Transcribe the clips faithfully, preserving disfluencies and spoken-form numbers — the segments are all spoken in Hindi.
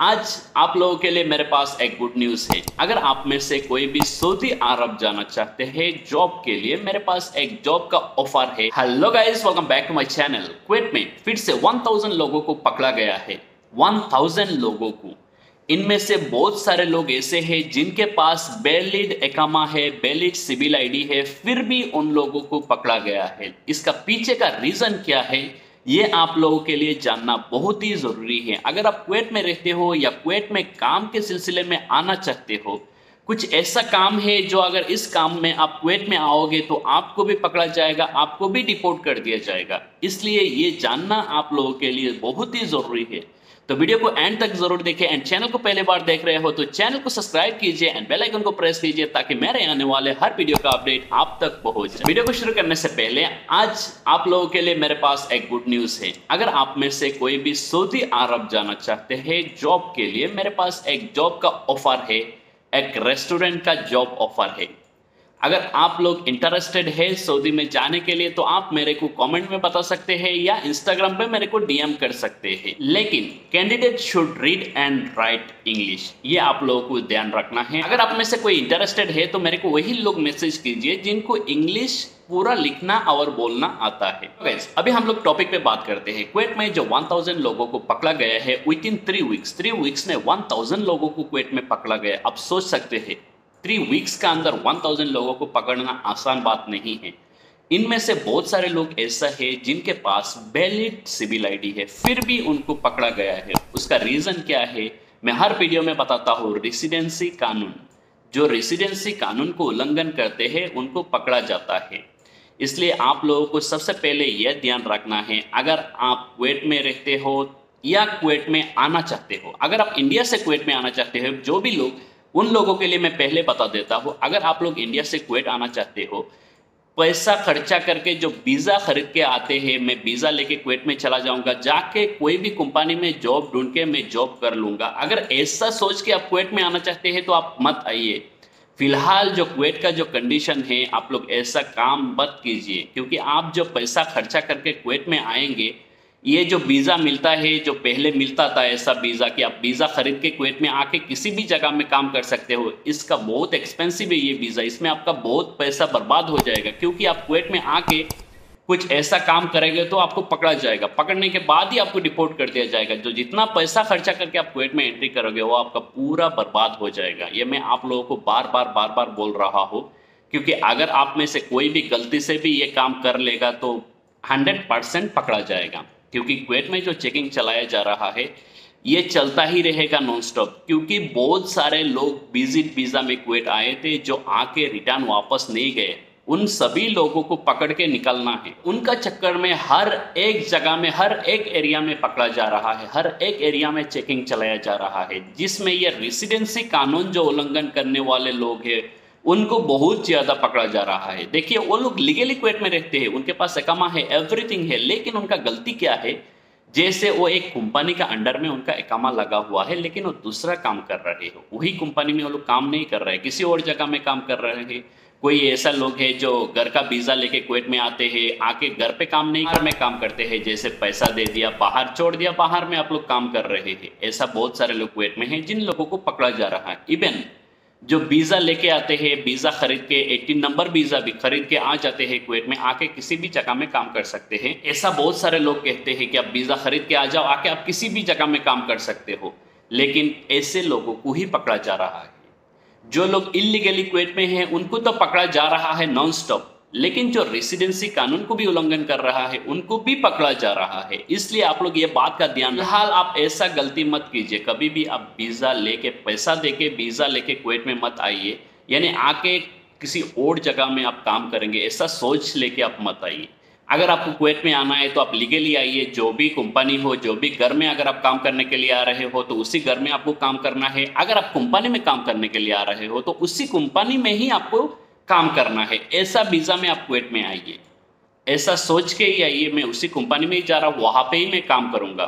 आज आप लोगों के लिए मेरे पास एक गुड न्यूज़ है। अगर आप में से कोई भी सऊदी अरब जाना चाहते हैं जॉब के लिए, मेरे पास एक जॉब का ऑफर है। Hello guys, welcome back to my channel. Kuwait में फिर से एक हज़ार लोगों को पकड़ा गया है। एक हज़ार लोगों को, इनमें से बहुत सारे लोग ऐसे हैं जिनके पास वैलिड इकामा है, वैलिड सिविल आईडी है, फिर भी उन लोगों को पकड़ा गया है। इसका पीछे का रीजन क्या है, ये आप लोगों के लिए जानना बहुत ही जरूरी है। अगर आप कुवैत में रहते हो या कुवैत में काम के सिलसिले में आना चाहते हो, कुछ ऐसा काम है जो अगर इस काम में आप कुवैत में आओगे तो आपको भी पकड़ा जाएगा, आपको भी डिपोर्ट कर दिया जाएगा। इसलिए ये जानना आप लोगों के लिए बहुत ही जरूरी है। तो वीडियो को एंड तक जरूर देखें। एंड चैनल को पहले बार देख रहे हो तो चैनल को सब्सक्राइब कीजिए एंड बेल आइकन को प्रेस कीजिए ताकि मेरे आने वाले हर वीडियो का अपडेट आप तक पहुंच जाए। वीडियो को शुरू करने से पहले आज आप लोगों के लिए मेरे पास एक गुड न्यूज है। अगर आप में से कोई भी सऊदी अरब जाना चाहते हैं जॉब के लिए, मेरे पास एक जॉब का ऑफर है, एक रेस्टोरेंट का जॉब ऑफर है। अगर आप लोग इंटरेस्टेड है सऊदी में जाने के लिए तो आप मेरे को कमेंट में बता सकते हैं या इंस्टाग्राम पे मेरे को डीएम कर सकते हैं। लेकिन candidate should read and write English, ये आप लोगों को ध्यान रखना है। अगर आप में से कोई इंटरेस्टेड है तो मेरे को वही लोग मैसेज कीजिए जिनको इंग्लिश पूरा लिखना और बोलना आता है। Guys, अभी हम लोग टॉपिक पे बात करते हैं। कुवैत में जो एक हज़ार लोगों को पकड़ा गया है within three weeks three weeks में एक हज़ार लोगों को कुवैत में पकड़ा गया। आप सोच सकते हैं थ्री वीक्स का अंदर एक हज़ार लोगों को पकड़ना आसान बात नहीं है। इनमें से बहुत सारे लोग ऐसा है जिनके पास वैलिड सिविल आईडी है, फिर भी उनको पकड़ा गया है। उसका रीजन क्या है मैं हर वीडियो में बताता हूँ। रेसिडेंसी कानून, जो रेसिडेंसी कानून को उल्लंघन करते हैं उनको पकड़ा जाता है। इसलिए आप लोगों को सबसे पहले यह ध्यान रखना है, अगर आप कुवैत में रहते हो या कुवैत में आना चाहते हो, अगर आप इंडिया से कुवैत में आना चाहते हो, जो भी लोग, उन लोगों के लिए मैं पहले बता देता हूँ। अगर आप लोग इंडिया से कुवैत आना चाहते हो, पैसा खर्चा करके जो वीज़ा खरीद के आते हैं, मैं वीज़ा लेके कुवैत में चला जाऊंगा, जाके कोई भी कंपनी में जॉब ढूंढ के मैं जॉब कर लूंगा, अगर ऐसा सोच के आप कुवैत में आना चाहते हैं तो आप मत आइए। फिलहाल जो कुवैत का जो कंडीशन है, आप लोग ऐसा काम मत कीजिए, क्योंकि आप जो पैसा खर्चा करके कुवैत में आएंगे, ये जो वीज़ा मिलता है, जो पहले मिलता था ऐसा वीज़ा कि आप वीज़ा खरीद के कुवैत में आके किसी भी जगह में काम कर सकते हो, इसका बहुत एक्सपेंसिव है ये वीज़ा। इसमें आपका बहुत पैसा बर्बाद हो जाएगा, क्योंकि आप कुवैत में आके कुछ ऐसा काम करेंगे तो आपको पकड़ा जाएगा। पकड़ने के बाद ही आपको डिपोर्ट कर दिया जाएगा। जो जितना पैसा खर्चा करके आप कुवैत में एंट्री करोगे वो आपका पूरा बर्बाद हो जाएगा। ये मैं आप लोगों को बार बार बार बार बोल रहा हूँ, क्योंकि अगर आप में से कोई भी गलती से भी ये काम कर लेगा तो हंड्रेड परसेंट पकड़ा जाएगा। क्योंकि कुवैत में जो चेकिंग चलाया जा रहा है ये चलता ही रहेगा नॉन स्टॉप, क्योंकि बहुत सारे लोग विजिट वीज़ा में कुवैत आए थे जो आके रिटर्न वापस नहीं गए। उन सभी लोगों को पकड़ के निकलना है। उनका चक्कर में हर एक जगह में, हर एक एरिया में पकड़ा जा रहा है, हर एक एरिया में चेकिंग चलाया जा रहा है, जिसमें ये रेसिडेंसी कानून जो उल्लंघन करने वाले लोग हैं उनको बहुत ज्यादा पकड़ा जा रहा है। देखिए, वो लोग लीगली कुवैत में रहते हैं, उनके पास इकामा है, एवरीथिंग है, लेकिन उनका गलती क्या है, जैसे वो एक कंपनी का अंडर में उनका इकामा लगा हुआ है लेकिन वो दूसरा काम कर रहे हो, वही कंपनी में वो लोग काम नहीं कर रहे हैं, किसी और जगह में काम कर रहे हैं। कोई ऐसा लोग है जो घर का वीज़ा लेके कुवैत में आते हैं, आके घर पे काम नहीं कर में काम करते हैं, जैसे पैसा दे दिया, बाहर छोड़ दिया, बाहर में आप लोग काम कर रहे हैं। ऐसा बहुत सारे लोग कुवैत में हैं जिन लोगों को पकड़ा जा रहा है। इवन जो वीज़ा लेके आते हैं, वीज़ा खरीद के, एटीन नंबर वीज़ा भी खरीद के आ जाते हैं कुवैत में, आके किसी भी जगह में काम कर सकते हैं। ऐसा बहुत सारे लोग कहते हैं कि आप वीज़ा खरीद के आ जाओ, आके आप किसी भी जगह में काम कर सकते हो, लेकिन ऐसे लोगों को ही पकड़ा जा रहा है। जो लोग इलीगली कुवैत में हैं उनको तो पकड़ा जा रहा है नॉन स्टॉप, लेकिन जो रेसिडेंसी कानून को भी उल्लंघन कर रहा है उनको भी पकड़ा जा रहा है। इसलिए आप लोग ये बात का ध्यान, फिलहाल आप ऐसा गलती मत कीजिए। कभी भी आप वीज़ा लेके, पैसा देके वीज़ा लेके कुवैत में मत आइए, यानी आके किसी और जगह में आप काम करेंगे ऐसा सोच लेके आप मत आइए। अगर आपको कुवैत में आना है तो आप लीगली आइए, जो भी कंपनी हो, जो भी घर में अगर आप काम करने के लिए आ रहे हो तो उसी घर में आपको काम करना है। अगर आप कंपनी में काम करने के लिए आ रहे हो तो उसी कंपनी में ही आपको काम करना है। ऐसा वीज़ा में आप कुवैत में आइए, ऐसा सोच के ही आइए मैं उसी कंपनी में ही जा रहा हूँ, वहाँ पे ही मैं काम करूँगा,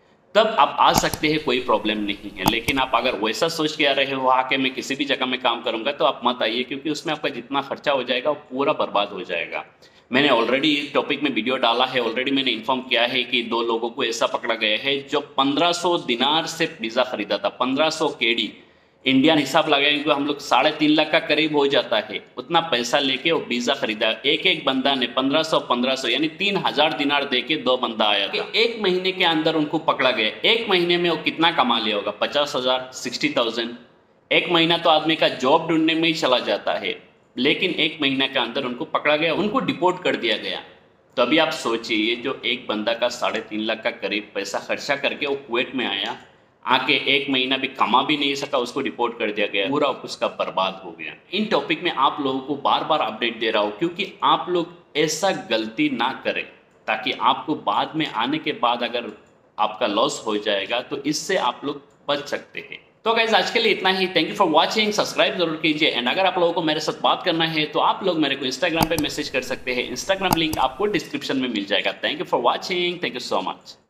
तब आप आ सकते हैं, कोई प्रॉब्लम नहीं है। लेकिन आप अगर वैसा सोच के आ रहे हो आके मैं किसी भी जगह में काम करूँगा तो आप मत आइए, क्योंकि उसमें आपका जितना खर्चा हो जाएगा वो पूरा बर्बाद हो जाएगा। मैंने ऑलरेडी इस टॉपिक में वीडियो डाला है, ऑलरेडी मैंने इन्फॉर्म किया है कि दो लोगों को ऐसा पकड़ा गया है जो पंद्रह सौ दिनार से वीज़ा खरीदा था। पंद्रह सौ केडी इंडियन हिसाब लगाएंगे तो हम लोग साढ़े तीन लाख का करीब हो जाता है। उतना पैसा लेके वो वीज़ा खरीदा। एक एक बंदा ने पंद्रह सौ पंद्रह सौ यानी तीन हजार दिनार दे के दो बंदा आया था। एक महीने के अंदर उनको पकड़ा गया। एक महीने में वो कितना कमा लिया होगा? पचास हजार सिक्सटी थाउजेंड। एक महीना तो आदमी का जॉब ढूंढने में ही चला जाता है, लेकिन एक महीना के अंदर उनको पकड़ा गया, उनको डिपोर्ट कर दिया गया। तो अभी आप सोचिए, जो एक बंदा का साढ़े तीन लाख का करीब पैसा खर्चा करके वो कुवैत में आया, आके एक महीना भी कमा भी नहीं सका, उसको डिपोर्ट कर दिया गया, पूरा उसका बर्बाद हो गया। इन टॉपिक में आप लोगों को बार बार अपडेट दे रहा हूँ क्योंकि आप लोग ऐसा गलती ना करें, ताकि आपको बाद में आने के बाद अगर आपका लॉस हो जाएगा तो इससे आप लोग बच सकते हैं। तो गाइज आज के लिए इतना ही। Thank you for watching. Subscribe जरूर कीजिए एंड अगर आप लोगों को मेरे साथ बात करना है तो आप लोग मेरे को इंस्टाग्राम पे मैसेज कर सकते हैं। इंस्टाग्राम लिंक आपको डिस्क्रिप्शन में मिल जाएगा। Thank you for watching. Thank you so much.